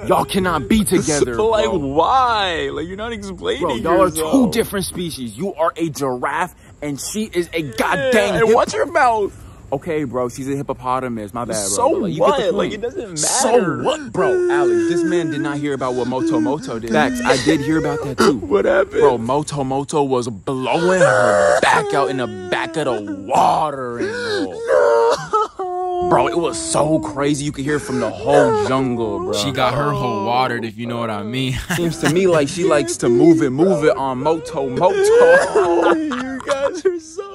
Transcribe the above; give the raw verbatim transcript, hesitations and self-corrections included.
Y'all cannot be together, So, like, bro. why? Like, you're not explaining Bro, y'all are yourself. two different species. You are a giraffe, and she is a goddamn. And watch your mouth. Okay, bro, she's a hippopotamus. My bad, bro. So But, like, you what? get the Like, point. it doesn't matter. So what, bro? Alex, this man did not hear about what Moto Moto did. Facts, I did hear about that too. What happened? Bro, Moto Moto was blowing her back out in the back of the water. And, no. bro, it was so crazy. You could hear it from the whole jungle, bro. She got her whole watered, if you know what I mean. Seems to me like she likes to move it, move it on Moto Moto. You guys are so